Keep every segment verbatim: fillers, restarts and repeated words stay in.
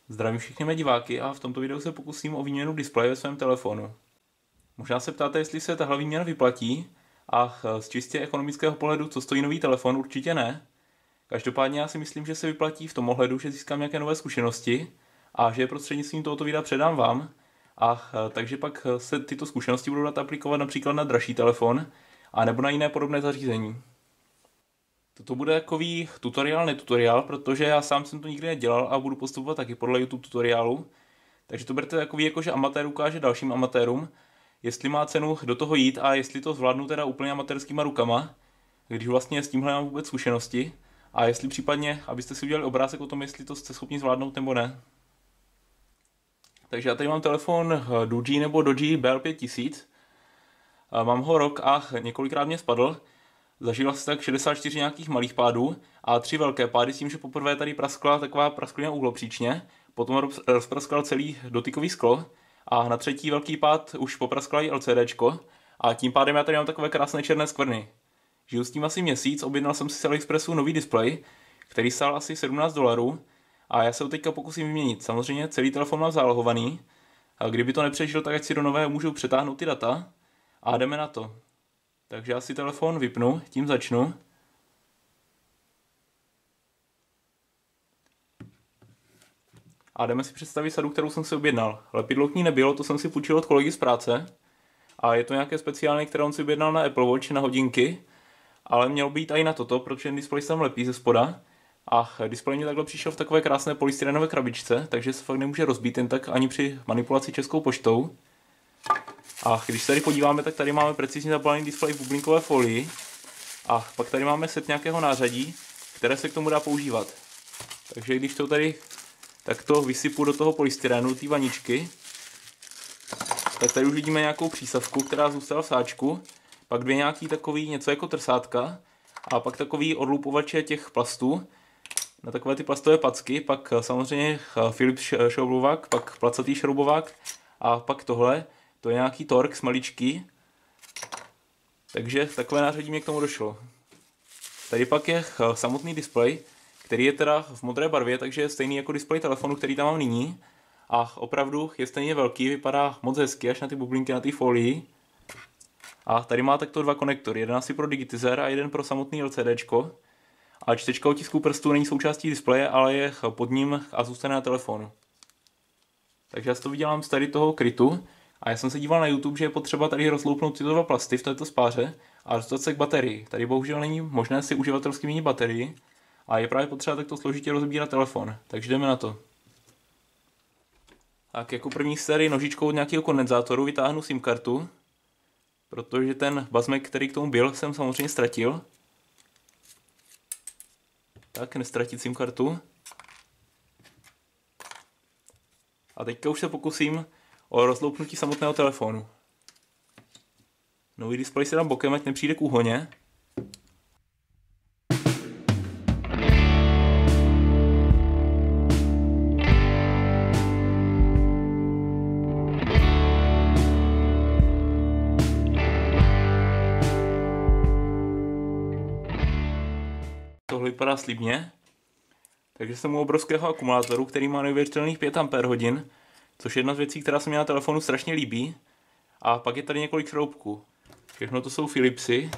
Zdravím všechny mé diváky a v tomto videu se pokusím o výměnu displeje ve svém telefonu. Možná se ptáte, jestli se tahle výměna vyplatí a z čistě ekonomického pohledu, co stojí nový telefon, určitě ne. Každopádně já si myslím, že se vyplatí v tom ohledu, že získám nějaké nové zkušenosti a že je prostřednictvím tohoto videa předám vám. A takže pak se tyto zkušenosti budou dát aplikovat například na dražší telefon a nebo na jiné podobné zařízení. Toto bude takový tutoriál, netutoriál, protože já sám jsem to nikdy nedělal a budu postupovat taky podle YouTube tutoriálu. Takže to berte takový, jako že amatér ukáže dalším amatérům, jestli má cenu do toho jít a jestli to zvládnu teda úplně amatérskýma rukama, když vlastně s tímhle mám vůbec zkušenosti, a jestli případně, abyste si udělali obrázek o tom, jestli to jste schopni zvládnout nebo ne. Takže já tady mám telefon Doogee nebo Doogee B L pět tisíc. Mám ho rok a několikrát mě spadl. Zažil asi tak šedesát čtyři nějakých malých pádů a tři velké pády s tím, že poprvé tady praskla taková prasklina uhlopříčně, potom rozpraskal celý dotykový sklo a na třetí velký pád už popraskla i LCDčko a tím pádem já tady mám takové krásné černé skvrny. Žiju s tím asi měsíc, objednal jsem si z AliExpressu nový displej, který stál asi sedmnáct dolarů a já se ho teďka pokusím vyměnit. Samozřejmě celý telefon mám zálohovaný a kdyby to nepřežil, tak ať si do nového můžu přetáhnout ty data a jdeme na to. Takže já si telefon vypnu, tím začnu. A jdeme si představit sadu, kterou jsem si objednal. Lepidlo k ní nebylo, to jsem si půjčil od kolegy z práce. A je to nějaké speciální, které on si objednal na Apple Watch, na hodinky. Ale mělo být i na toto, protože ten displej se tam lepí ze spoda. A displej mě takhle přišel v takové krásné polystyrenové krabičce, takže se fakt nemůže rozbít jen tak ani při manipulaci Českou poštou. A když se tady podíváme, tak tady máme precizně zabalený displej v bublinkové folii. A pak tady máme set nějakého nářadí, které se k tomu dá používat. Takže když to tady takto vysypu do toho polystyrenu, té vaničky, tak tady už vidíme nějakou přísavku, která zůstala v sáčku. Pak dvě nějaký takový něco jako trsátka. A pak takový odlupovače těch plastů na takové ty plastové packy. Pak samozřejmě Philips šroubovák, pak placatý šroubovák a pak tohle. To je nějaký Torx maličký, takže takové nářadí mě k tomu došlo. Tady pak je samotný displej, který je teda v modré barvě, takže je stejný jako displej telefonu, který tam mám nyní. A opravdu je stejně velký, vypadá moc hezky, až na ty bublinky na té folii. A tady má takto dva konektory, jeden asi pro digitizer a jeden pro samotný LCDčko. A čtečka otisků prstů není součástí displeje, ale je pod ním a zůstane na telefonu. Takže já si to vydělám z tady toho krytu. A já jsem se díval na YouTube, že je potřeba tady rozloupnout tyto dva plasty v této spáře a dostat se k baterii. Tady bohužel není možné si uživatelsky měnit baterii a je právě potřeba takto složitě rozbírat telefon. Takže jdeme na to. Tak jako první si tady nožičkou od nějakého kondenzátoru vytáhnu SIM kartu, protože ten bazmek, který k tomu byl, jsem samozřejmě ztratil. Tak, nestratit SIM kartu. A teďka už se pokusím o rozloupnutí samotného telefonu. Nový displej si dám bokem, ať nepřijde k úhoně. Tohle vypadá slibně. Takže jsem u obrovského akumulátoru, který má neuvěřitelných pět ampérhodin, což je jedna z věcí, která se mi na telefonu strašně líbí. A pak je tady několik šroubků. Všechno to jsou Philipsy.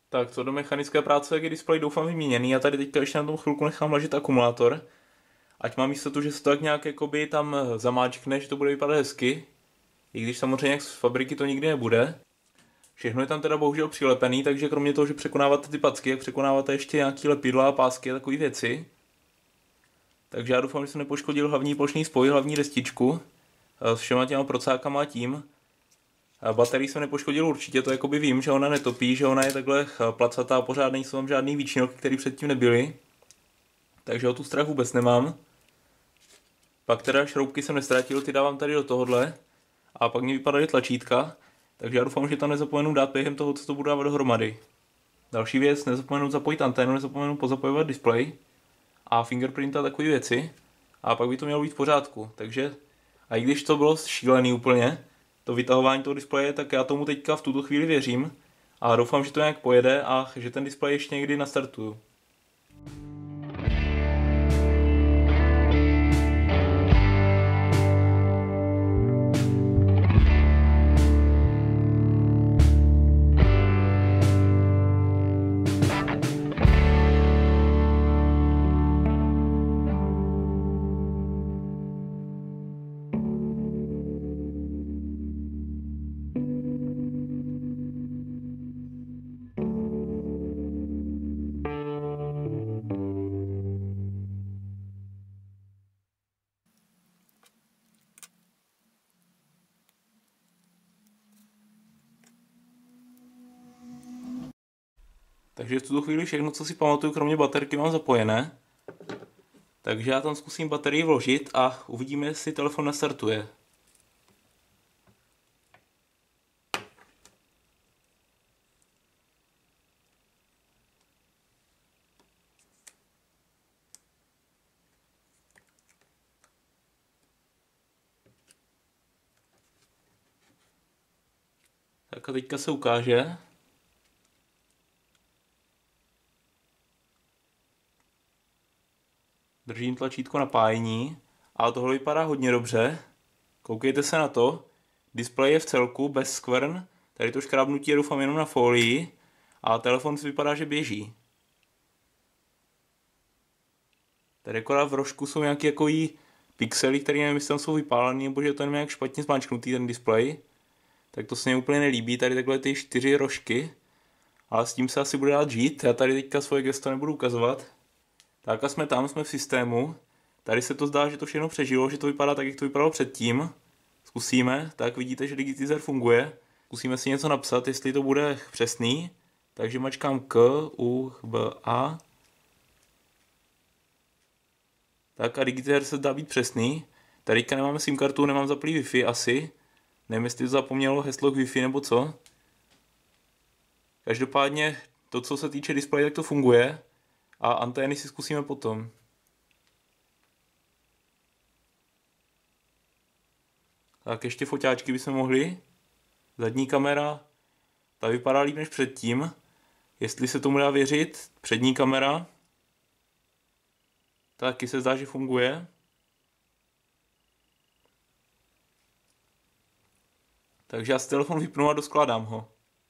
Tak co do mechanické práce, jak je displej doufám vyměněný. Já tady teďka ještě na tom chvilku nechám ležet akumulátor. Ať mám jistotu, že se to tak nějak jakoby tam zamáčkne, že to bude vypadat hezky. I když samozřejmě jak z fabriky to nikdy nebude. Všechno je tam teda bohužel přilepený, takže kromě toho, že překonáváte ty packy, jak překonáváte ještě nějaký lepidla a pásky a takové věci. Takže já doufám, že jsem nepoškodil hlavní plošný spoj, hlavní destičku s všema těma procákama a tím. Baterii jsem nepoškodil určitě, to jakoby vím, že ona netopí, že ona je takhle placatá a pořád nejsou tam žádný výčinky, které předtím nebyly. Takže o tu strach vůbec nemám. Pak teda šroubky jsem nestratil, ty dávám tady do tohohle. A pak mi vypadaly tlačítka. Takže já doufám, že tam nezapomenu dát během toho, co to budu dávat dohromady. Další věc, nezapomenu zapojit anténu, nezapomenu pozapojovat displej a fingerprint a takové věci. A pak by to mělo být v pořádku. Takže, a i když to bylo šílený úplně, to vytahování toho displeje, tak já tomu teďka v tuto chvíli věřím. A doufám, že to nějak pojede a že ten displej ještě někdy nastartuju. Takže v tuto chvíli všechno, co si pamatuju, kromě baterky, mám zapojené. Takže já tam zkusím baterii vložit a uvidíme, jestli telefon nastartuje. Tak a teďka se ukáže. Držím tlačítko napájení a tohle vypadá hodně dobře. Koukejte se na to. Displej je v celku bez skvrn. Tady to škrábnutí je doufám jenom na folii. A telefon si vypadá, že běží. Tady akorát v rožku jsou nějaké jakojí pixely, které nevím, jestli tam jsou vypálené, nebo že je to jenom nějak špatně zmáčknutý ten displej. Tak to se mi úplně nelíbí. Tady takhle ty čtyři rožky. Ale s tím se asi bude dát žít. Já tady teďka svoje gesto nebudu ukazovat. Tak a jsme tam, jsme v systému. Tady se to zdá, že to všechno přežilo, že to vypadá tak, jak to vypadalo předtím. Zkusíme, tak vidíte, že Digitizer funguje. Zkusíme si něco napsat, jestli to bude přesný. Takže mačkám K, U, B, A. Tak a Digitizer se zdá být přesný. Tady nemáme SIM kartu, nemám zaplý Wi-Fi asi. Nevím, jestli to zapomnělo heslo k Wi-Fi nebo co. Každopádně to, co se týče displeje, tak to funguje. A antény si zkusíme potom. Tak ještě foťáčky bychom mohli. Zadní kamera, ta vypadá líp než předtím. Jestli se tomu dá věřit, přední kamera, taky se zdá, že funguje. Takže já si telefon vypnu a doskládám ho.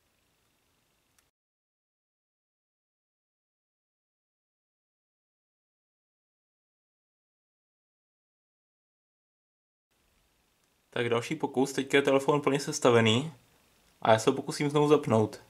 Tak další pokus, teďka je telefon plně sestavený a já se ho pokusím znovu zapnout.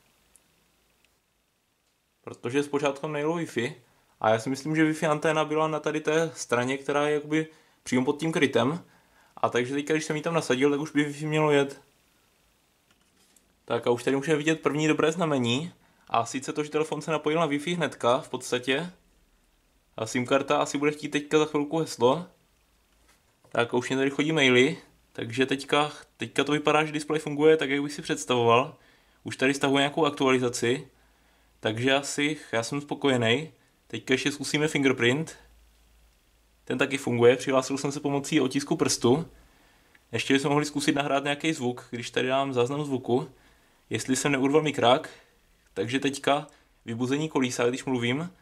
Protože zpočátku nejelo Wi-Fi a já si myslím, že Wi-Fi anténa byla na tady té straně, která je jakoby přímo pod tím krytem. A takže teďka, když jsem ji tam nasadil, tak už by Wi-Fi mělo jet. Tak a už tady můžeme vidět první dobré znamení. A sice to, že telefon se napojil na Wi-Fi hnedka v podstatě. A SIM karta asi bude chtít teďka za chvilku heslo. Tak a už mě tady chodí maily. Takže teďka, teďka to vypadá, že displej funguje tak, jak bych si představoval. Už tady stahuje nějakou aktualizaci. Takže asi, já jsem spokojený. Teďka ještě zkusíme fingerprint. Ten taky funguje, přihlásil jsem se pomocí otisku prstu. Ještě bychom mohli zkusit nahrát nějaký zvuk, když tady dám záznam zvuku. Jestli jsem neurval mikrák. Takže teďka vybuzení kolísa, když mluvím.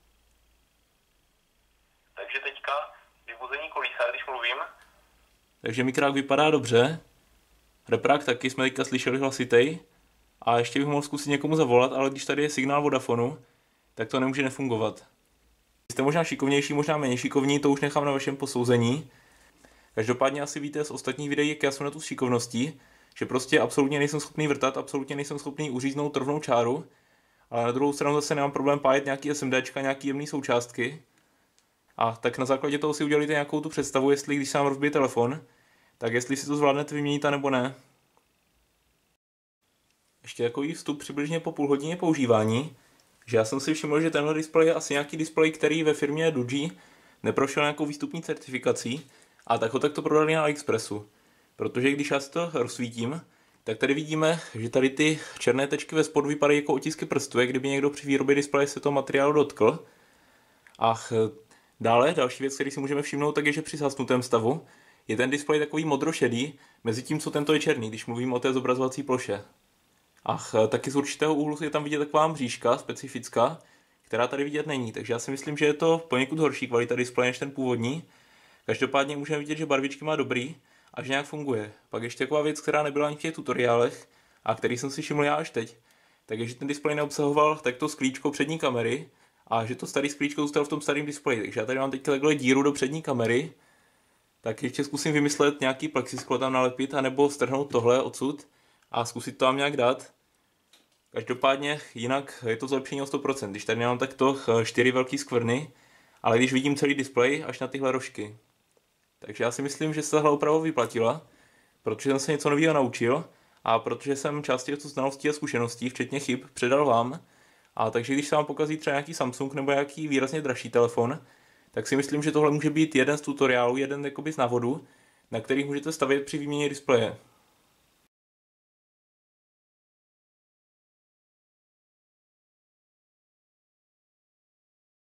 Takže teďka vybuzení kolísa, když mluvím. Takže mikrák vypadá dobře. Reprák taky jsme teďka slyšeli hlasitej. A ještě bych mohl zkusit někomu zavolat, ale když tady je signál Vodafonu, tak to nemůže nefungovat. Jste možná šikovnější, možná méně šikovní, to už nechám na vašem posouzení. Každopádně asi víte z ostatních videí, jak já jsem na tu šikovností, že prostě absolutně nejsem schopný vrtat, absolutně nejsem schopný uříznout rovnou čáru, ale na druhou stranu zase nemám problém pájet nějaký SMDčka, nějaký jemný součástky. A tak na základě toho si udělíte nějakou tu představu, jestli když se vám rozbije telefon, tak jestli si to zvládnete vyměnit a nebo ne. Ještě takový vstup přibližně po půl hodině používání, že já jsem si všiml, že tenhle displej je asi nějaký displej, který ve firmě Doogee neprošel nějakou výstupní certifikací a tak ho takto prodali na AliExpressu. Protože když já si to rozsvítím, tak tady vidíme, že tady ty černé tečky ve spodu vypadají jako otisky prstů, jak kdyby někdo při výrobě displeje se toho materiálu dotkl. A dále, další věc, který si můžeme všimnout, tak je, že při zhasnutém stavu je ten displej takový modrošedý, mezi tím, co tento je černý, když mluvím o té zobrazovací ploše. Ach, taky z určitého úhlu je tam vidět taková mřížka specifická, která tady vidět není, takže já si myslím, že je to poněkud horší kvalita displeje než ten původní. Každopádně můžeme vidět, že barvičky má dobrý a že nějak funguje. Pak ještě taková věc, která nebyla ani v těch tutoriálech a který jsem si všiml já až teď, tak je, že ten displej neobsahoval takto sklíčko přední kamery a že to starý sklíčko zůstalo v tom starém displeji. Takže já tady mám teď takhle díru do přední kamery, tak ještě zkusím vymyslet nějaký plexisklo tam nalepit anebo strhnout tohle odsud a zkusit to tam nějak dát. Každopádně jinak je to zlepšení o sto procent, když tady mám takto čtyři velký skvrny, ale když vidím celý displej až na tyhle rožky. Takže já si myslím, že se tahle oprava vyplatila, protože jsem se něco nového naučil a protože jsem část těchto znalostí a zkušeností, včetně chyb, předal vám. A takže když se vám pokazí třeba nějaký Samsung nebo nějaký výrazně dražší telefon, tak si myslím, že tohle může být jeden z tutoriálů, jeden jakoby z návodů, na kterých můžete stavět při výměně displeje.